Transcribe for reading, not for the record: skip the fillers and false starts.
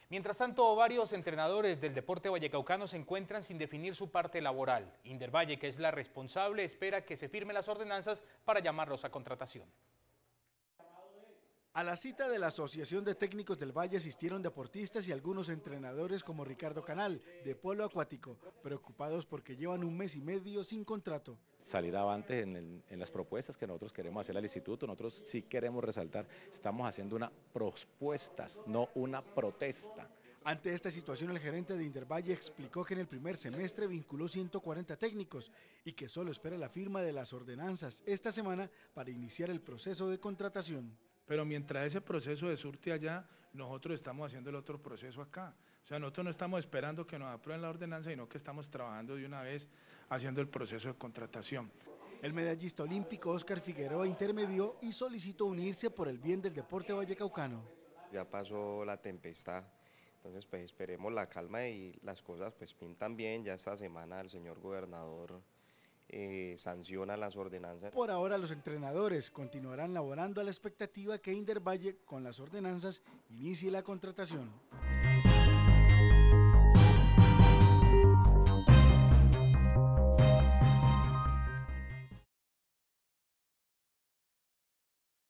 Mientras tanto, varios entrenadores del deporte vallecaucano se encuentran sin definir su parte laboral. Indervalle, que es la responsable, espera que se firmen las ordenanzas para llamarlos a contratación. A la cita de la Asociación de Técnicos del Valle asistieron deportistas y algunos entrenadores como Ricardo Canal, de polo acuático, preocupados porque llevan un mes y medio sin contrato. Salir avante en las propuestas que nosotros queremos hacer al instituto. Nosotros sí queremos resaltar, estamos haciendo unas propuestas, no una protesta. Ante esta situación, el gerente de Indervalle explicó que en el primer semestre vinculó 140 técnicos y que solo espera la firma de las ordenanzas esta semana para iniciar el proceso de contratación. Pero mientras ese proceso de surte allá, nosotros estamos haciendo el otro proceso acá. O sea, nosotros no estamos esperando que nos aprueben la ordenanza, sino que estamos trabajando de una vez haciendo el proceso de contratación. El medallista olímpico Óscar Figueroa intermedió y solicitó unirse por el bien del deporte vallecaucano. Ya pasó la tempestad, entonces pues esperemos la calma y las cosas pues pintan bien. Ya esta semana el señor gobernador sanciona las ordenanzas. Por ahora los entrenadores continuarán laborando a la expectativa que Indervalle con las ordenanzas inicie la contratación.